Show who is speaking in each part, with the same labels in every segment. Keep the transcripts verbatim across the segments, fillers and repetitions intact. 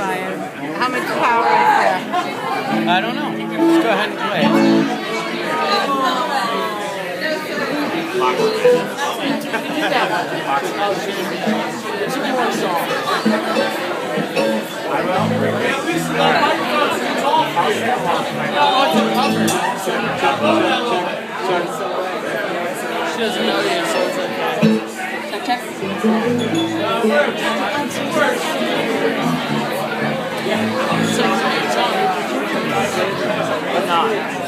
Speaker 1: inspired. How much power is there?
Speaker 2: I don't know. Let's go ahead and play it.
Speaker 3: I will. Oh, it's a cover. She doesn't know yet, so it's okay.
Speaker 4: Check, check.
Speaker 3: But not.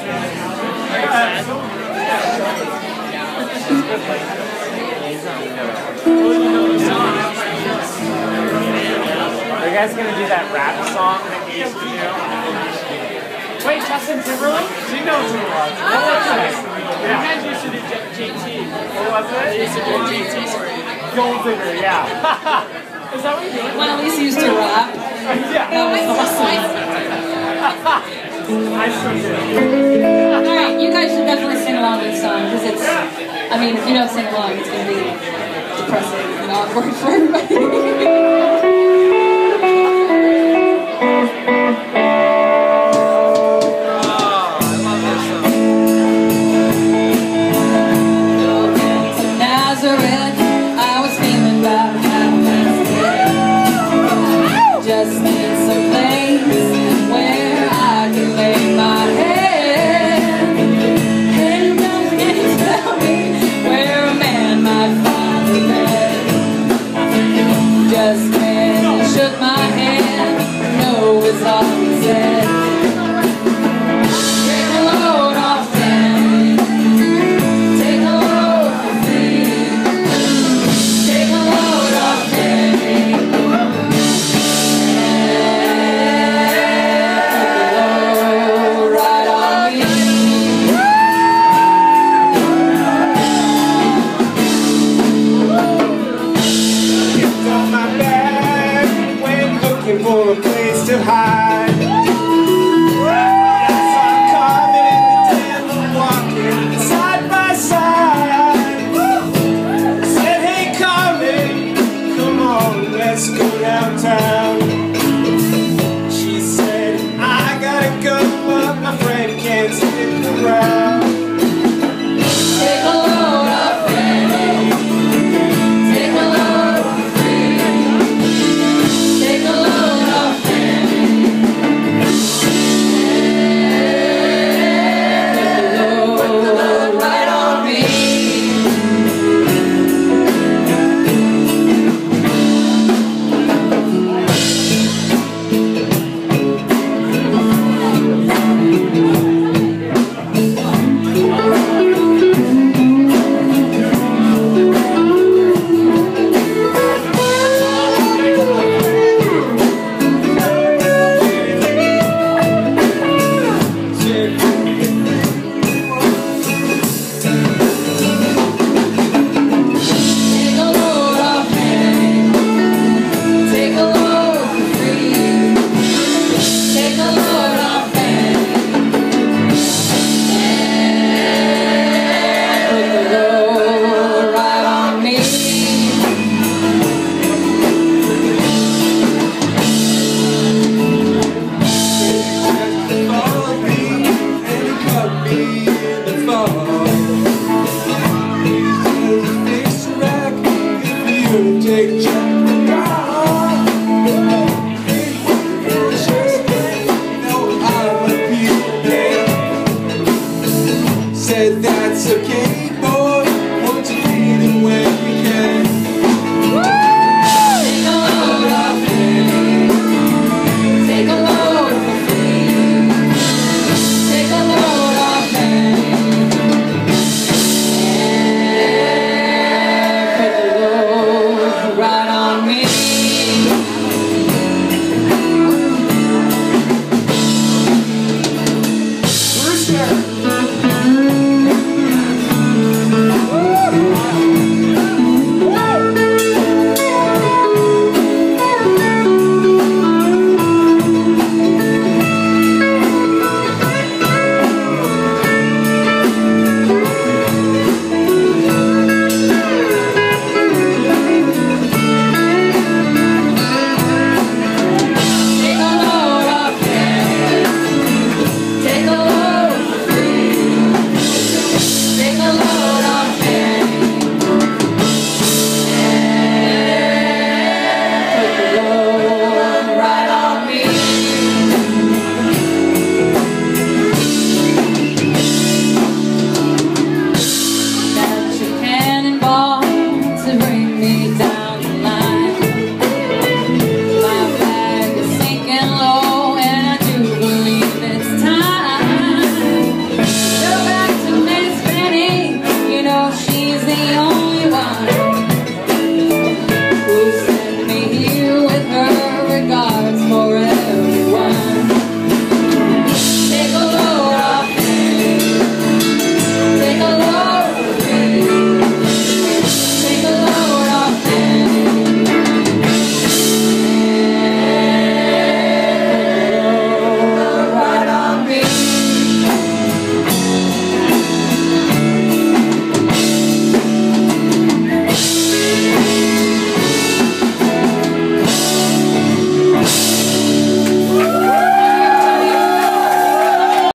Speaker 3: Are you guys gonna do that rap song that we used to do? Wait, Justin Timberlake? She knows who it was. What was it? Yeah. You guys used to do J T. What was it? They used to do J T for you. Gold digger, yeah. Is that what you did?
Speaker 4: When Elise used to rap.
Speaker 3: Yeah.
Speaker 4: That was awesome.
Speaker 3: I still do.
Speaker 4: Alright, you guys should definitely sing along to this song, because it's, I mean, if you don't sing along, it's going to be depressing and awkward for everybody. Just need some place where I can lay my head, and don't forget to tell me where a man might find a bed. Just when I shook my hand, no is all he said. Take a load off them, take a load off me, take a load off them.
Speaker 5: For a place to hide.